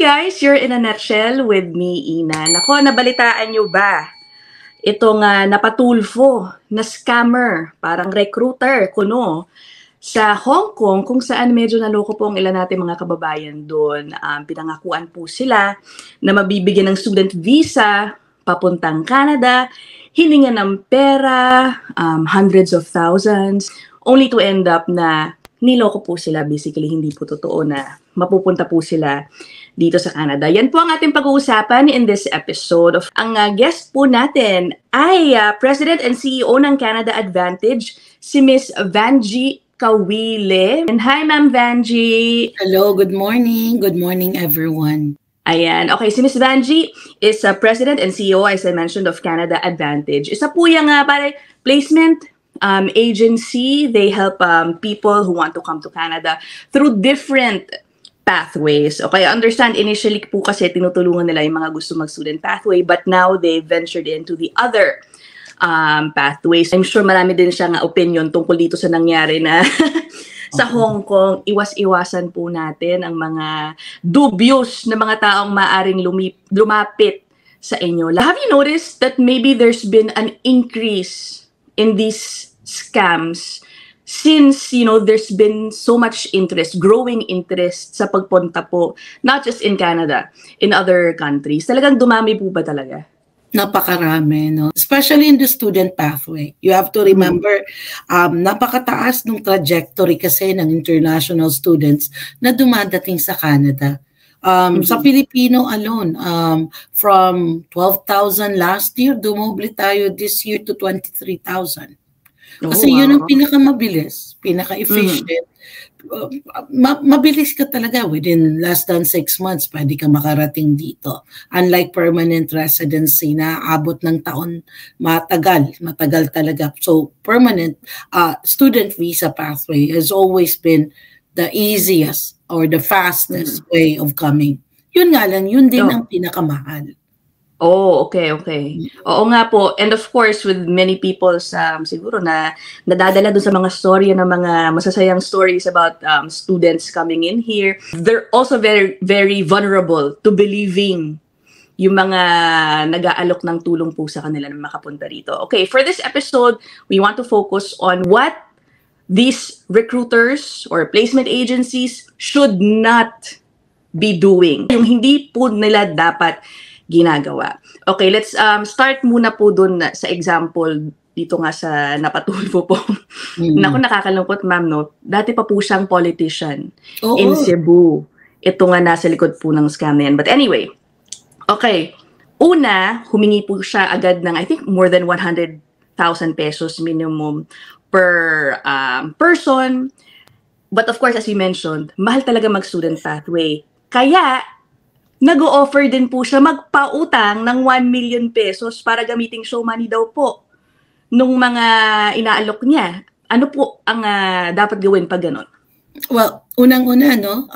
guys, you're in a nutshell with me, Ina. Nako, nabalitaan nyo ba? Itong napatulfo na scammer, parang recruiter, kuno, sa Hong Kong, kung saan medyo naloko po ang ilan natin mga kababayan doon. Pinangakuan po sila na mabibigyan ng student visa papuntang Canada, hininga ng pera, hundreds of thousands, only to end up na niloko po sila. Basically, hindi po totoo na mapupunta po sila dito sa Canada. Yan po ang ating pag-uusapan in this episode. Ang guest po natin ay President and CEO ng Canada Advantage, si Miss Vangie Kawile. And hi, Ma'am Vangie. Hello, good morning. Good morning, everyone. Ayan. Okay, si Miss Vangie is President and CEO, as I mentioned, of Canada Advantage. Isa po yung placement agency. They help people who want to come to Canada through different pathways. Okay, I understand initially po kasi tinutulungan nila yung mga gusto mag-student pathway, but now they ventured into the other pathways. I'm sure marami din siyang opinion tungkol dito sa nangyari na sa Hong Kong. Iwas-iwasan po natin ang mga dubious na mga taong maaring lumapit sa inyo. Have you noticed that maybe there's been an increase in these scams since, you know, there's been so much interest, growing interest sa pagpunta po, not just in Canada, in other countries? Talagang dumami po ba talaga? Napakarami, no? Especially in the student pathway. You have to remember, napakataas ng trajectory kasi ng international students na dumadating sa Canada. Sa Filipino alone, from 12,000 last year, dumoble tayo this year to 23,000. Kasi yun ang pinakamabilis, pinaka-efficient. Mabilis ka talaga within less than 6 months, pwede ka makarating dito. Unlike permanent residency na abot ng taon, matagal talaga. So permanent student visa pathway has always been the easiest or the fastest way of coming. Yun nga lang, yun din ang pinakamahal. Oh, okay. Oo nga po. And of course, with many people siguro na nadadala dun sa mga story ng mga masasayang stories about students coming in here, they're also very, very vulnerable to believing yung mga nag-aalok ng tulong po sa kanila na makapunta rito. Okay, for this episode, we want to focus on what these recruiters or placement agencies should not be doing. Yung hindi po nila dapat ginagawa. Okay, let's start muna po dun sa example dito nga sa napatulfo po. Naku, nakakalungkot, ma'am, no? Dati pa po siyang politician in Cebu. Ito nga nasa likod po ng scam na yan. But anyway, okay. Una, humingi po siya agad ng, I think, more than 100,000 pesos minimum per person. But of course, as we mentioned, mahal talaga mag-student pathway. Kaya, nag-o-offer din po siya magpautang ng 1 million pesos para gamiting show money daw po nung mga inaalok niya. Ano po ang dapat gawin pag gano'n? Well, unang-una, no?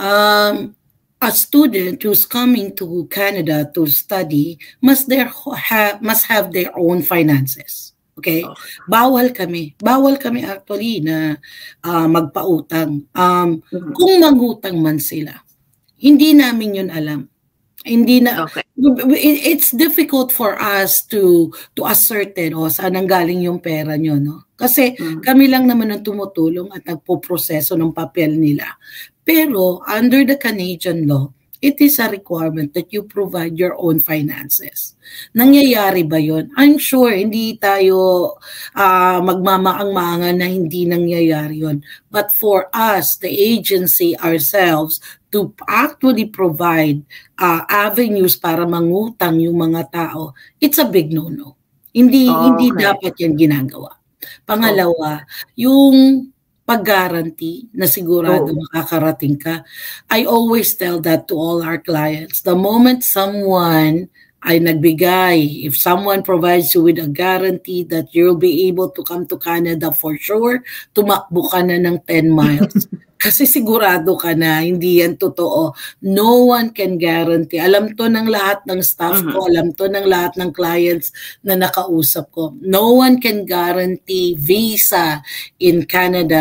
A student who's coming to Canada to study must have their own finances. Okay? Bawal kami actually na magpautang. Kung mangutang man sila, hindi namin yun alam. Hindi na it's difficult for us to ascertain saan nanggaling yung pera nyo, no? Kasi kami lang naman ang tumutulong at nagpo-proseso ng papel nila. Pero under the Canadian law, it is a requirement that you provide your own finances. Nangyayari ba yun? I'm sure hindi tayo magmamaang-maangan na hindi nangyayari yun. But for us, the agency ourselves, to actually provide avenues para mangutang yung mga tao, it's a big no-no. Hindi dapat yan ginagawa. Pangalawa, yung pag-guarantee na sigurado makakarating ka. I always tell that to all our clients. The moment someone ay nagbigay, if someone provides you with a guarantee that you'll be able to come to Canada for sure, tumakbo ka na ng 10 miles. Kasi sigurado ka na, hindi yan totoo. No one can guarantee. Alam to ng lahat ng staff ko, alam to ng lahat ng clients na nakausap ko. No one can guarantee visa in Canada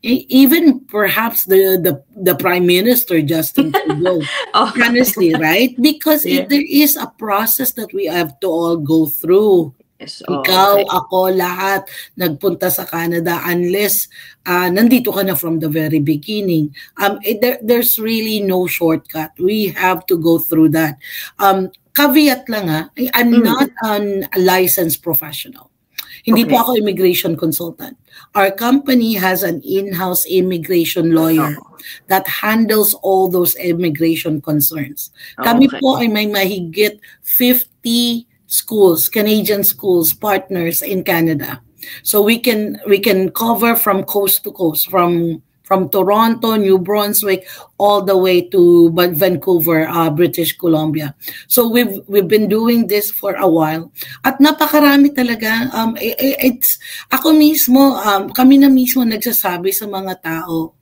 even perhaps the Prime Minister, Justin Trudeau, honestly, right? Because there is a process that we have to all go through. Yes. Ikaw, ako, lahat nagpunta sa Canada unless nandito ka na from the very beginning. There's really no shortcut. We have to go through that. Caveat lang I'm not a licensed professional. Hindi po ako immigration consultant. Our company has an in-house immigration lawyer that handles all those immigration concerns. Kami po ay may mahigit 50 schools, Canadian schools, partners in Canada. So we can cover from coast to coast, from Toronto, New Brunswick, all the way to Vancouver, British Columbia. So we've been doing this for a while. At napakarami talaga. It's ako mismo, kami na mismo nagsasabi sa mga tao,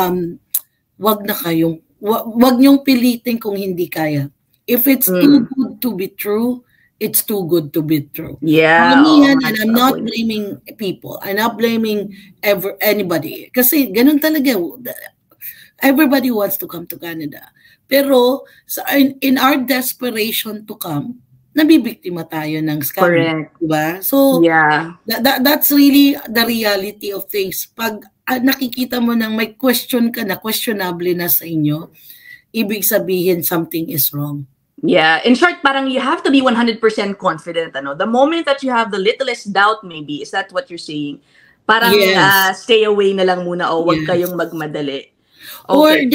wag niyong pilitin kung hindi kaya. If it's too good to be true, it's too good to be true. Yeah. And I'm not blaming people. I'm not blaming anybody. Kasi ganun talaga. Everybody wants to come to Canada. Pero in our desperation to come, nabibiktima tayo ng scam. Correct. Diba? So, that's really the reality of things. Pag nakikita mo nang may question ka na, questionable na sa inyo, ibig sabihin something is wrong. Yeah, in short, parang you have to be 100% confident. The moment that you have the littlest doubt, maybe, is that what you're saying? Parang stay away na lang muna o wag kayong magmadali. Or the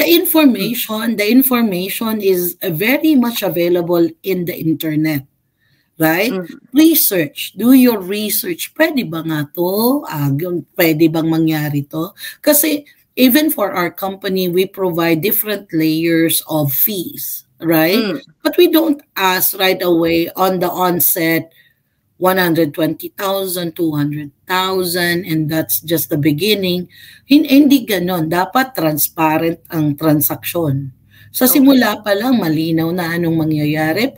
information is very much available in the internet. Right? Research. Do your research. Pwede ba nga to? Pwede bang mangyari to? Kasi even for our company, we provide different layers of fees. Right? But we don't ask right away on the onset 120,000, 200,000, and that's just the beginning. Hindi ganon. Dapat transparent ang transaksyon. Sa simula pa lang, malinaw na anong mangyayari,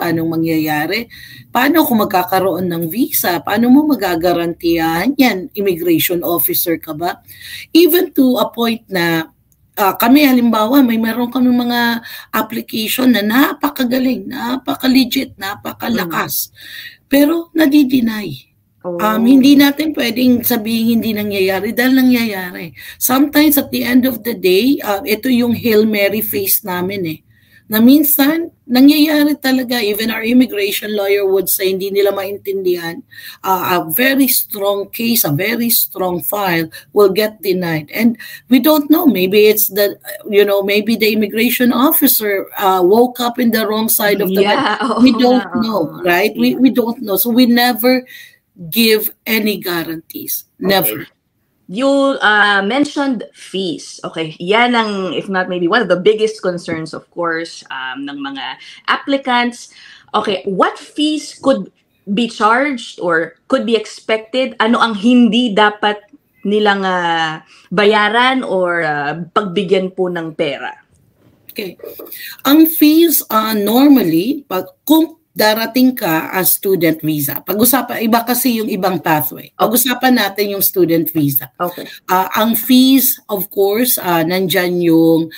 paano kung magkakaroon ng visa, paano mo magagarantiyahan yan, immigration officer ka ba? Even to a point na kami halimbawa, meron kami mga application na napakagaling, napaka-legit, napakalakas. Pero nadi-deny. Hindi natin pwedeng sabihin hindi nangyayari dahil nangyayari. Sometimes at the end of the day, ito yung Hail Mary face namin na minsan, nangyayari talaga. Even our immigration lawyer would say, hindi nila maintindihan. A very strong case, a very strong file will get denied. And we don't know. Maybe it's maybe the immigration officer woke up in the wrong side of the bed. We don't know, right? We don't know. So we never give any guarantees. Never. You mentioned fees. Okay, yan ang, if not maybe one of the biggest concerns, of course, ng mga applicants. Okay, what fees could be charged or could be expected? Ano ang hindi dapat nilang bayaran or pagbigyan po ng pera? Okay. Ang fees normally, kung darating ka as student visa. Pag-usapan, iba kasi yung ibang pathway. Pag-usapan natin yung student visa. Okay. Ang fees, of course, nandyan yung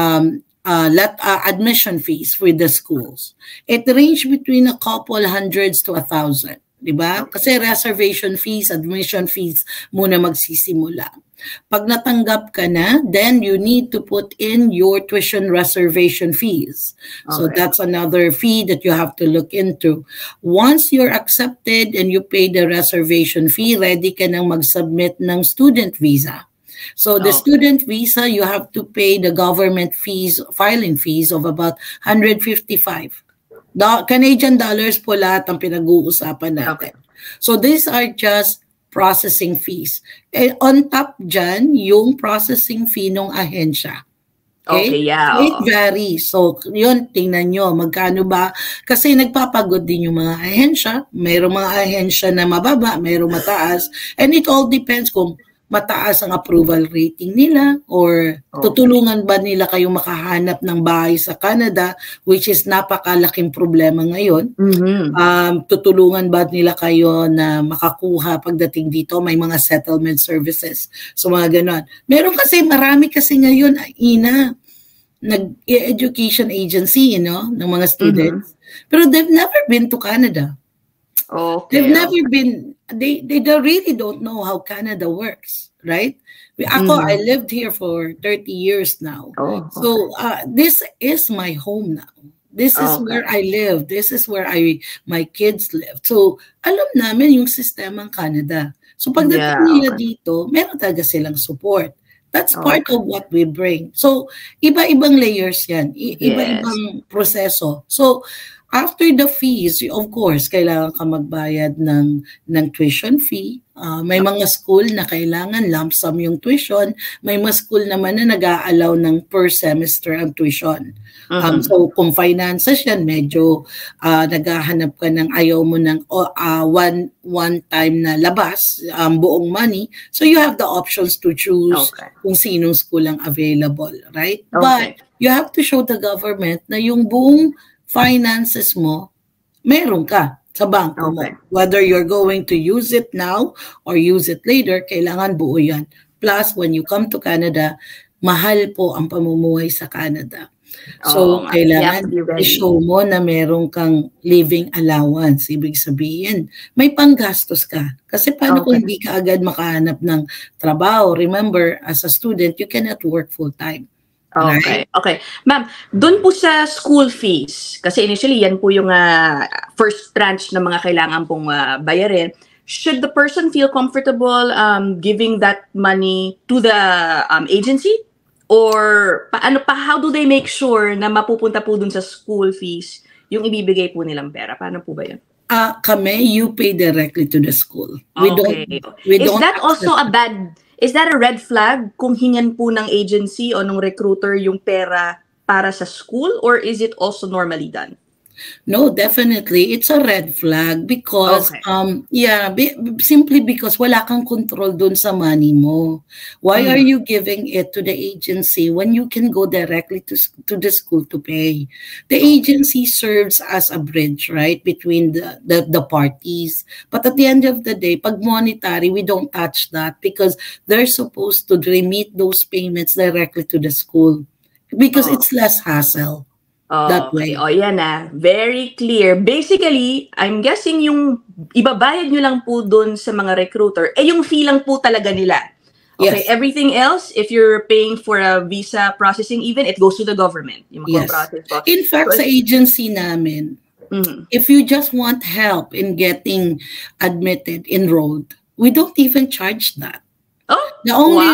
admission fees for the schools. It range between a couple hundreds to 1,000. Diba? Kasi reservation fees, admission fees muna magsisimula. Pag natanggap ka na, then you need to put in your tuition reservation fees. Okay. So that's another fee that you have to look into. Once you're accepted and you pay the reservation fee, ready ka nang mag-submit ng student visa. So the student visa, you have to pay the government fees, filing fees of about 155. Canadian dollars po lahat ang pinag-uusapan natin. Okay. So these are just processing fees. On top dyan, yung processing fee ng ahensya. Okay, yeah. So it varies. So yun, tingnan nyo, magkano ba? Kasi nagpapagod din yung mga ahensya. Mayroong mga ahensya na mababa, mayroong mataas. And it all depends kung mataas ang approval rating nila, or tutulungan ba nila kayong makahanap ng bahay sa Canada, which is napakalaking problema ngayon. Tutulungan ba nila kayo na makakuha pagdating dito, may mga settlement services, so mga ganon. Meron kasi, marami kasi ngayon, Ina, nag-education agency, ng mga students, pero they've never been to Canada. They've never been, they really don't know how Canada works, right? I lived here for 30 years now. So this is my home now. This is where I live. This is where my kids live. So alam namin yung sistemang Canada. So pagdating nila dito, meron talaga silang support. That's part of what we bring. So iba-ibang layers yan. Iba-ibang proseso. So after the fees, of course, kailangan ka magbayad ng tuition fee. May mga school na kailangan lump sum yung tuition. May mga school naman na nag-a-allow ng per semester ang tuition. So kung finances yan, medyo naghahanap ka ng ayaw mo ng one time na labas, buong money. So you have the options to choose kung sinong school ang available, right? But you have to show the government na yung buong finances mo, meron ka sa bangko mo. Whether you're going to use it now or use it later, kailangan buo yan. Plus, when you come to Canada, mahal po ang pamumuhay sa Canada. So, kailangan i-show mo na meron kang living allowance. Ibig sabihin, may panggastos ka. Kasi paano kung hindi ka agad makahanap ng trabaho? Remember, as a student, you cannot work full-time. Okay. Ma'am, dun po sa school fees, kasi initially yan po yung first tranche na mga kailangan pong bayarin. Should the person feel comfortable giving that money to the agency? Or how do they make sure na mapupunta po dun sa school fees yung ibibigay po nilang pera? Paano po ba yun? You pay directly to the school. Is that a red flag kung hingan po ng agency o ng recruiter yung pera para sa school, or is it also normally done? No, definitely. It's a red flag because, simply because wala kang control dun sa money mo. Why are you giving it to the agency when you can go directly to the school to pay? The agency serves as a bridge, right, between the parties. But at the end of the day, pag monetary, we don't touch that because they're supposed to remit those payments directly to the school because it's less hassle. That way. Yan very clear. Basically, I'm guessing yung ibabayad nyo lang po dun sa mga recruiter, yung fee lang po talaga nila. Okay, yes. Everything else, if you're paying for a visa processing even, it goes to the government. Yung process po. In fact, sa agency namin, if you just want help in getting admitted, enrolled, we don't even charge that. The only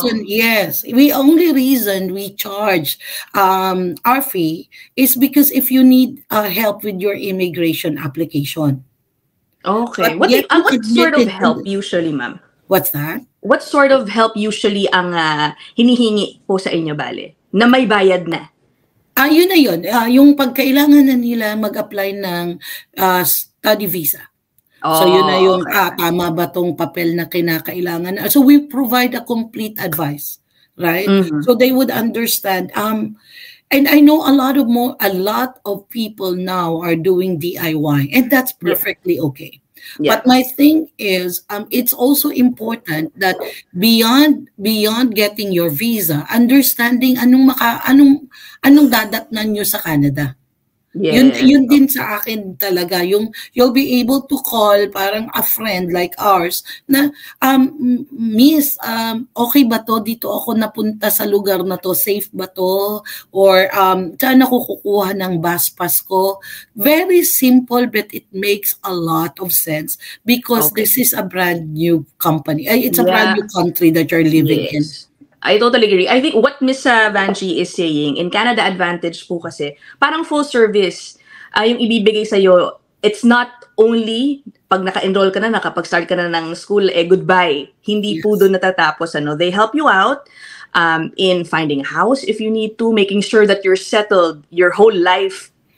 reason we charge our fee is because if you need help with your immigration application. Okay. What sort of help usually, ma'am? What's that? What sort of help usually ang hinihingi po sa inyo, bale? Na may bayad na? Yun na yun. Yung pagkailangan na nila mag-apply ng study visa. So yun na yung tama ba tong papel na kinakailangan. So we provide a complete advice, right? So they would understand. And I know a lot of people now are doing DIY, and that's perfectly okay. Yeah. But my thing is, it's also important that beyond getting your visa, understanding anong dadatnan nyo sa Canada. Yes. Yun din sa akin talaga, yung you'll be able to call parang a friend like ours na miss, okay ba to, dito ako napunta sa lugar na to, safe ba to, or saan ako kukuha ng bus pass ko. Very simple, but it makes a lot of sense because this is a brand new company. It's a brand new country that you're living in. I totally agree. I think what Miss Vanji is saying, in Canada Advantage po kasi, parang full service yung ibibigay sa'yo. It's not only pag naka-enroll ka na, nakapag-start ka na ng school, goodbye. Hindi po doon natatapos. They help you out in finding a house if you need to, making sure that you're settled your whole life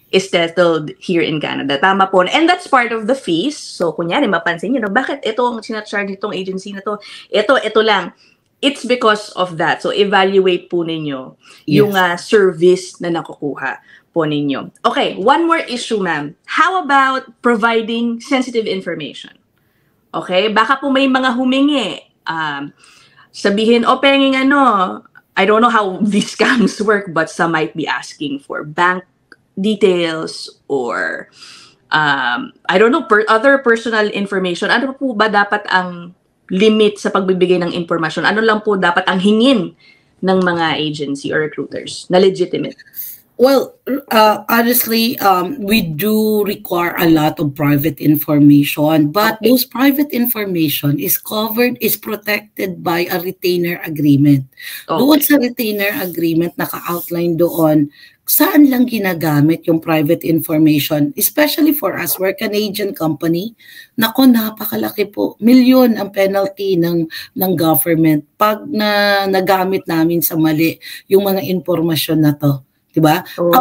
is settled here in Canada. Tama po. And that's part of the fees. So, kunyari, mapansin nyo, bakit ito ang sinacharge itong agency na to? Ito lang. It's because of that. So, evaluate po ninyo yung service na nakukuha po ninyo. Okay, one more issue, ma'am. How about providing sensitive information? Okay, baka po may mga humingi. Sabihin, penging I don't know how these scams work, but some might be asking for bank details or I don't know, other personal information. Ano po ba dapat ang limit sa pagbibigay ng impormasyon? Ano lang po dapat ang hingin ng mga agency or recruiters na legitimate? Well, honestly, we do require a lot of private information, but those private information is protected by a retainer agreement. Doon sa retainer agreement, naka-outline doon saan lang ginagamit yung private information, especially for us, we're a Canadian company. Nako, napakalaki po. Milyon ang penalty ng government pag nagamit namin sa mali yung mga impormasyon na to. Diba?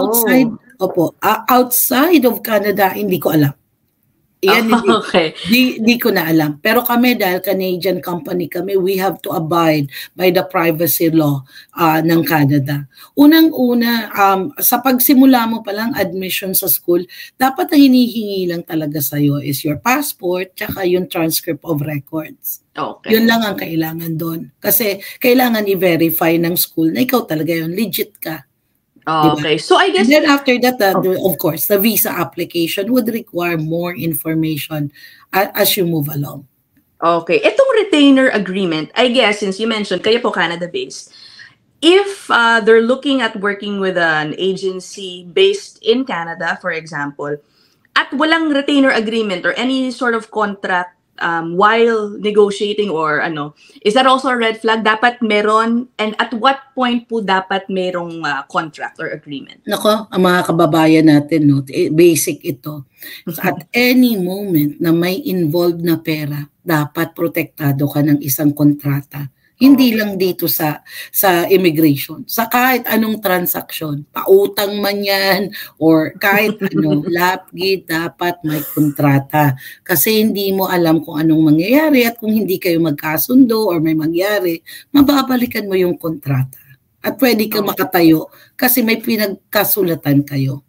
Outside of Canada, hindi ko alam. Yan, di ko na alam. Pero kami, dahil Canadian company kami, we have to abide by the privacy law ng Canada. Unang-una, sa pagsimula mo palang admission sa school, dapat ang hinihingi lang talaga sa'yo is your passport tsaka yung transcript of records. Yun lang ang kailangan doon. Kasi kailangan i-verify ng school na ikaw talaga yun, legit ka. Okay, so I guess... And then after that, of course, the visa application would require more information as you move along. Okay, itong retainer agreement, I guess, since you mentioned, kayo po Canada-based, if they're looking at working with an agency based in Canada, for example, at walang retainer agreement or any sort of contract while negotiating or is that also a red flag? Dapat meron, and at what point po dapat merong contract or agreement? Nako, ang mga kababayan natin, basic ito. At any moment na may involved na pera, dapat protektado ka ng isang kontrata. Hindi lang dito sa immigration. Sa kahit anong transaksyon, pautang man yan, or kahit lapgid, dapat may kontrata. Kasi hindi mo alam kung anong mangyayari at kung hindi kayo magkasundo or may mangyari, mababalikan mo yung kontrata. At pwede kang makatayo kasi may pinagkasulatan kayo.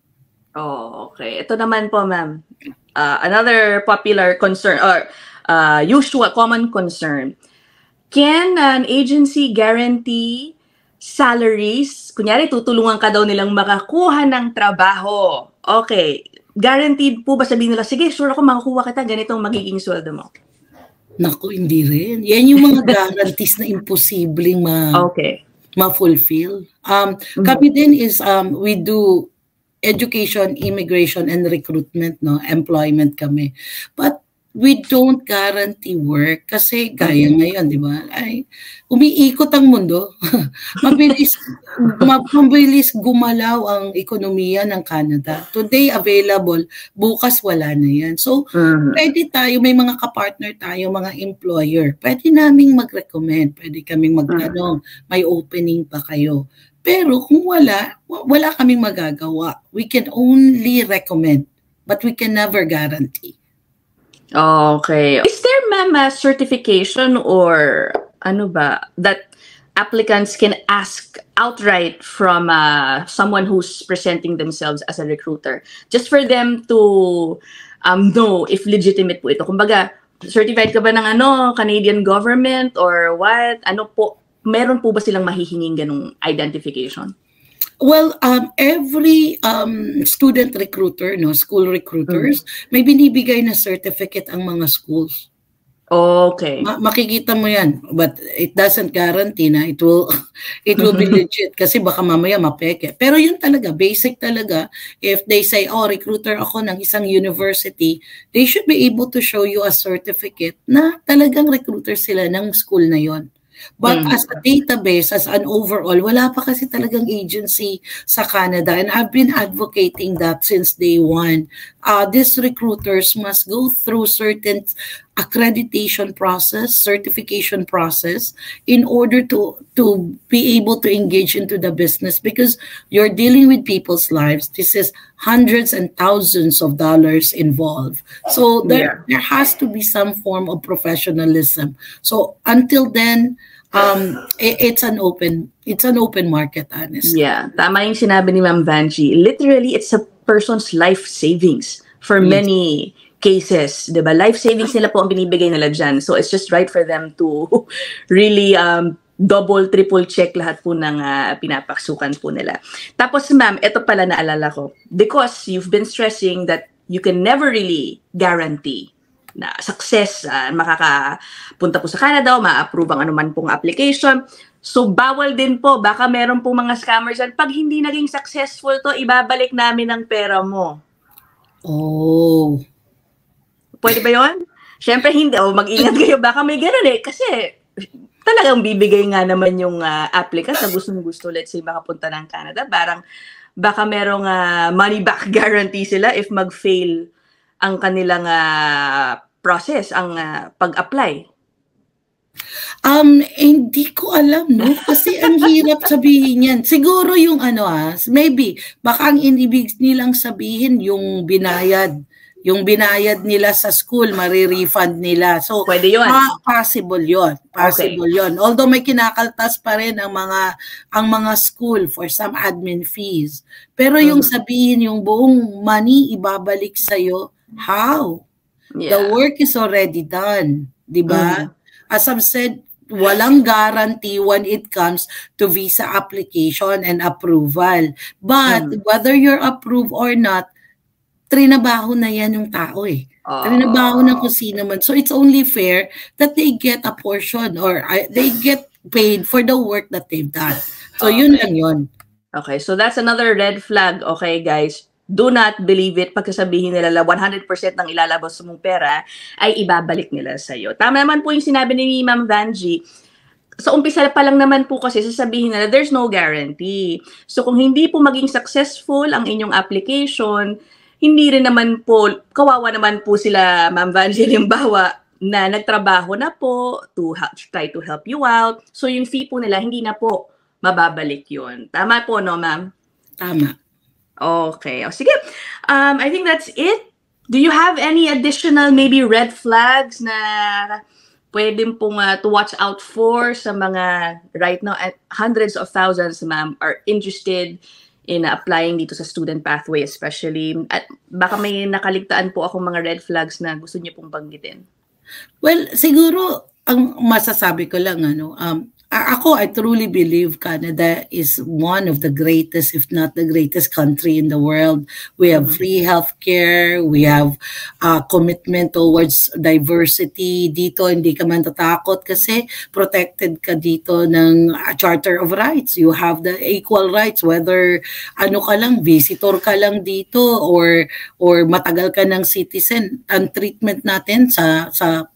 Okay. Ito naman po, ma'am. Another popular concern or usual common concern. Can an agency guarantee salaries? Kunyari, tutulungan ka daw nilang makakuha ng trabaho. Okay. Guaranteed po ba sabihin nila, sige, sure ako makakuha kita, ganitong magiging sweldo mo? Naku, hindi rin. Yan yung mga guarantees na imposibleng ma-fulfill. Kami din is, we do education, immigration, and recruitment, employment kami. But we don't guarantee work kasi gaya ngayon, di ba? Ay, umiikot ang mundo. Mabilis gumalaw ang ekonomiya ng Canada. Today available, bukas wala na yan. So, pwede tayo, may mga kapartner tayo, mga employer. Pwede naming mag-recommend, pwede kaming magtanong, may opening pa kayo. Pero kung wala kaming magagawa. We can only recommend, but we can never guarantee. Okay. Is there, ma'am, a certification or that applicants can ask outright from someone who's presenting themselves as a recruiter, just for them to know if legitimate po ito? Kumbaga, certified ka ba ng Canadian government or what? Meron po ba silang mahihinging ganung identification? Well, every student recruiter, school recruiters, may binibigay na certificate ang mga schools. Okay. Makikita mo yan, but it doesn't guarantee na it will be legit kasi baka mamaya mapeke. Pero yun talaga, basic talaga. If they say, recruiter ako ng isang university, they should be able to show you a certificate na talagang recruiter sila ng school na yon. But as a database, as an overall, wala pa kasi talagang agency sa Canada. And I've been advocating that since day one. These recruiters must go through certain accreditation process, certification process, in order to be able to engage into the business, because you're dealing with people's lives. This is hundreds and thousands of dollars involved. So there has to be some form of professionalism. So until then, it's an open market, honestly. Yeah, tama yung sinabi ni Ma'am Vanjie. Literally, it's a person's life savings for many cases, 'di ba? Life savings nila po ang binibigay nila dyan. So it's just right for them to really double, triple check lahat po ng pinapaksukan po nila. Tapos ma'am, ito pala naalala ko. Because you've been stressing that you can never really guarantee na success, makakapunta po sa Canada o ma-approve ang anuman pong application. So bawal din po, baka meron pong mga scammers at pag hindi naging successful to, ibabalik namin ang pera mo. Oh. Pwede ba yun? Siyempre hindi. O mag-ingat kayo. Baka may ganun eh. Kasi talagang bibigay nga naman yung applicant na gustong-gusto, let's say, makapunta ng Canada. Baka merong money back guarantee sila if mag-fail ang kanilang process, ang pag-apply. Hindi ko alam, no? Kasi ang hirap sabihin yan. Siguro yung maybe, baka ang inibig nilang sabihin yung binayad nila sa school, marirefund nila. So, pwede yun. Possible yun. Possible yun. Although may kinakaltas pa rin ang mga school for some admin fees. Pero yung sabihin, yung buong money ibabalik sa'yo, how? Yeah. The work is already done. Diba? As I've said, walang guarantee when it comes to visa application and approval. But whether you're approved or not, trinabaho na yan yung tao eh. Trinabaho na kung sino man. So it's only fair that they get a portion or they get paid for the work that they've done. So yun lang yun. Okay, so that's another red flag. Okay, guys. Do not believe it pagkasabihin nila 100% ng ilalabas mong pera ay ibabalik nila sa'yo. Tama naman po yung sinabi ni Ma'am Vanjie. Sa umpisa pa lang naman po kasi sasabihin nila there's no guarantee. So kung hindi po maging successful ang inyong application, hindi rin naman po, kawawa naman po sila, Ma'am Vanjie, halimbawa, na nagtrabaho na po to try to help you out. So yung fee po nila, hindi na po mababalik yun. Tama po, no, ma'am? Tama. Okay. O, sige. I think that's it. Do you have any additional maybe red flags na pwedeng pong to watch out for sa mga right now? Hundreds of thousands, ma'am, are interested in applying dito sa student pathway especially. At baka may nakaligtaan po akong mga red flags na gusto niyo pong banggitin. Well, siguro ang masasabi ko lang ako, I truly believe Canada is one of the greatest, if not the greatest country in the world. We have free healthcare. We have commitment towards diversity. Dito, hindi ka man tatakot kasi protected ka dito ng Charter of Rights. You have the equal rights, whether ka lang, visitor ka lang dito or matagal ka ng citizen. Ang treatment natin sa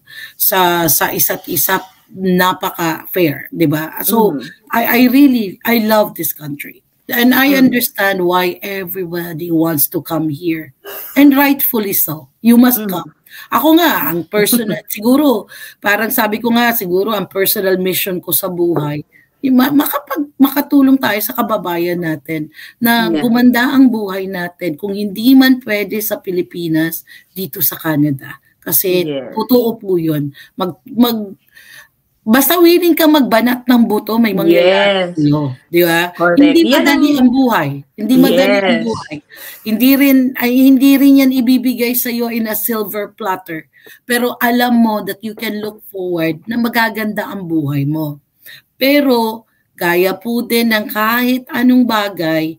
isa't isa napaka-fair, di ba? So, I love this country. And I understand why everybody wants to come here. And rightfully so. You must come. Ako nga, ang personal, siguro, parang sabi ko nga, siguro, ang personal mission ko sa buhay, makatulong tayo sa kababayan natin na gumanda ang buhay natin kung hindi man pwede sa Pilipinas, dito sa Canada. Kasi, totoo po yun. Basta willing ka magbanat ng buto, may mangyayari sa'yo. Di ba? Hindi madali ang buhay. Hindi madali ang buhay. Hindi rin yan ibibigay sa'yo in a silver platter. Pero alam mo that you can look forward na magaganda ang buhay mo. Pero, gaya po din ng kahit anong bagay,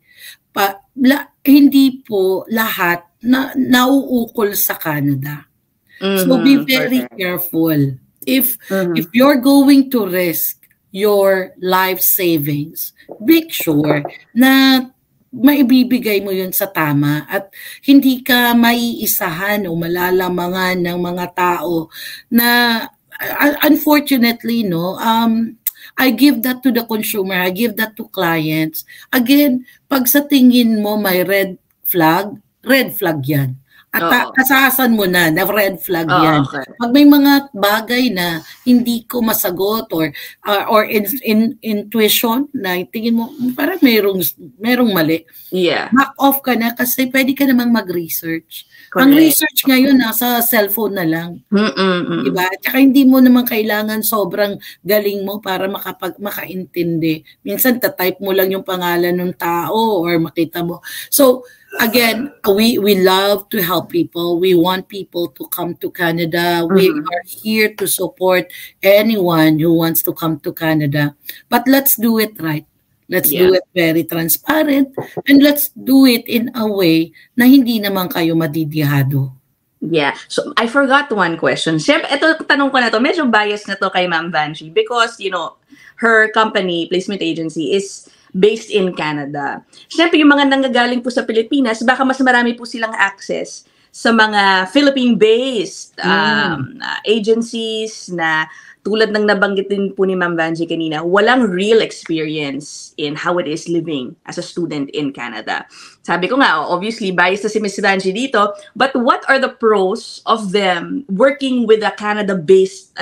hindi po lahat na nauukol sa Canada. So be very careful. If you're going to risk your life savings, make sure na maibibigay mo yun sa tama at hindi ka maiisahan o malalamangan ng mga tao na unfortunately I give that to the consumer, I give that to clients. Again, pag sa tingin mo may red flag yan. At Oo. kasahasan mo na red flag Oo, yan. okay. Pag may mga bagay na hindi ko masagot or intuition na tingin mo parang merong mali. Yeah. Back off ka na kasi pwede ka namang mag-research. Ang Correct. research ngayon nasa cellphone na lang. Mm-mm. Diba? Tsaka hindi mo naman kailangan sobrang galing mo para makaintindi. Minsan tatype mo lang yung pangalan ng tao or makita mo. So, again, we love to help people. We want people to come to Canada. We are here to support anyone who wants to come to Canada. But let's do it right. Let's do it very transparent and let's do it in a way na hindi naman kayo madidihado. Yeah. So, I forgot one question. Siyempre, ito, tanong ko na to, medyo biased na to kay Ma'am Vanjie because, you know, her company, placement agency, is based in Canada. Siyempre, yung mga nanggagaling po sa Pilipinas, baka mas marami po silang access sa mga Philippine-based agencies na tulad ng nabanggit din po ni Ma'am Vanjie kanina, walang real experience in how it is living as a student in Canada. Sabi ko nga, obviously, biased na si Ms. Vanjie dito, but what are the pros of them working with a Canada-based,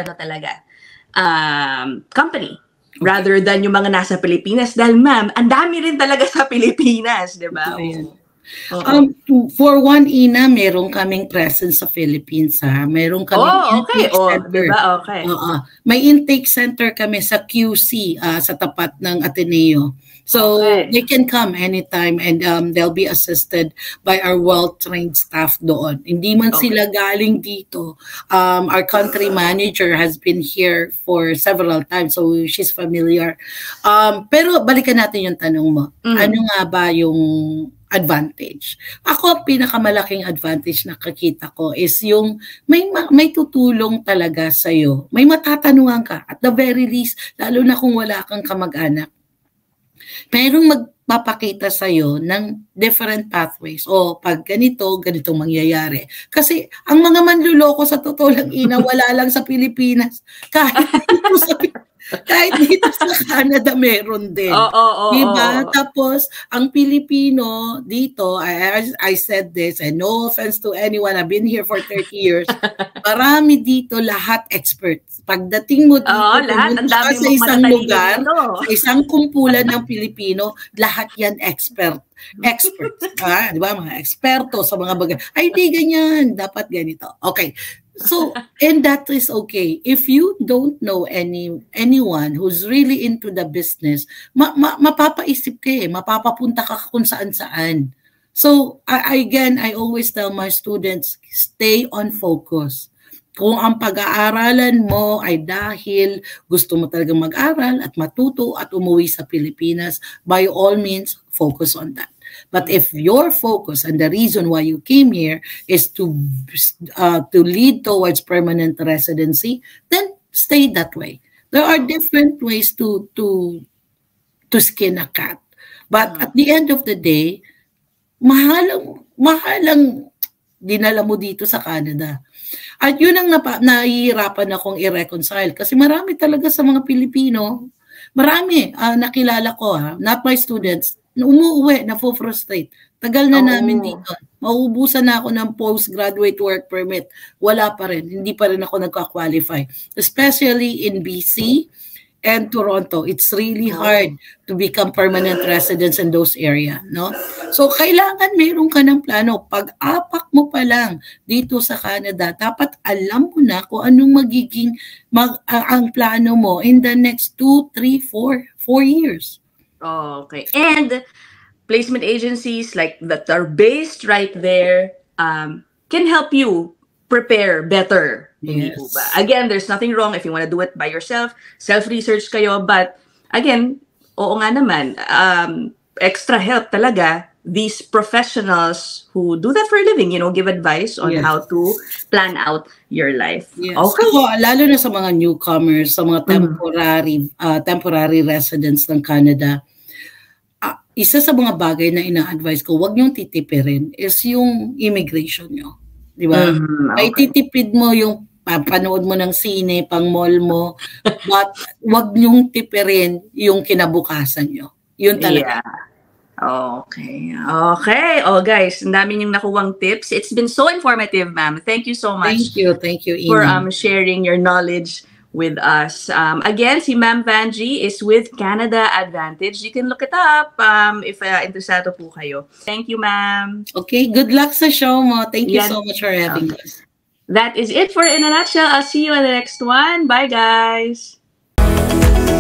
company? Rather than yung mga nasa Pilipinas. Dahil ma'am, ang dami rin talaga sa Pilipinas, di ba? For one, Ina, meron kaming presence sa Philippines, ha? Meron kaming intake center. Diba? Okay. May intake center kami sa QC, sa tapat ng Ateneo. So, they can come anytime and they'll be assisted by our well-trained staff doon. Hindi man sila galing dito. Our country manager has been here for several times, so she's familiar. Pero balikan natin yung tanong mo. Ano nga ba yung advantage? Ako, pinakamalaking advantage na kakita ko is yung may tutulong talaga sa'yo. May matatanungan ka. At the very least, lalo na kung wala kang kamag-anak, merong magpapakita sa'yo ng different pathways. O pag ganitong mangyayari. Kasi ang mga manluloko sa totoo lang, Ina, wala lang sa Pilipinas. Kahit dito sa Canada meron din. Diba? Tapos, ang Pilipino dito, I said this, and no offense to anyone, I've been here for 30 years, marami dito lahat experts. Pagdating mo dito, lahat, ang dami sa isang lugar, dito. sa isang kumpulan ng Pilipino, lahat yan experts. Di ba? Mga eksperto sa mga bagay. Ay, di ganyan. Dapat ganito. Okay. So, and that is okay. If you don't know anyone who's really into the business, mapapaisip ka mapapapunta ka kung saan-saan. So, again, I always tell my students, stay on focus. Kung ang pag-aaralan mo ay dahil gusto mo talagang mag-aral at matuto at umuwi sa Pilipinas, by all means, focus on that. But if your focus and the reason why you came here is to lead towards permanent residency, then stay that way. There are different ways to skin a cat. But at the end of the day, mahalang dinala mo dito sa Canada. At yun ang nahihirapan akong i-reconcile kasi marami talaga sa mga Pilipino, marami nakilala ko, not my students, umuuwi, na-frustrate. Tagal na namin dito. Mauubusan na ako ng postgraduate work permit. Wala pa rin. Hindi pa rin ako nagka-qualify. Especially in BC and Toronto. It's really hard to become permanent residents in those areas. No? So, kailangan meron ka ng plano. Pag-apak mo pa lang dito sa Canada, dapat alam mo na kung anong magiging ang plano mo in the next 2, 3, 4 years. Okay. And placement agencies like that are based right there can help you prepare better. Yes. Again, there's nothing wrong if you want to do it by yourself. Self-research kayo. But again, oo nga naman, extra help talaga these professionals who do that for a living, give advice on how to plan out your life. Yes. Okay. So, lalo na sa mga newcomers, sa mga temporary residents ng Canada, isa sa mga bagay na ina-advise ko, huwag niyong titipirin is yung immigration niyo. Di ba? Ay titipid mo yung panood mo ng sine, pang mall mo, but huwag niyong tipirin yung kinabukasan niyo. Yun talaga. Okay. Okay. Oh, guys, ang dami niyong nakuwang tips. It's been so informative, ma'am. Thank you so much Thank you, for Ina. sharing your knowledge with us. Again, si Ma'am Vanjie is with Canada Advantage. You can look it up if interesado po kayo. Thank you, ma'am. Okay, good luck sa show mo. Thank you Yan. so much for having us. That is it for In a Nutshell. I'll see you in the next one. Bye, guys.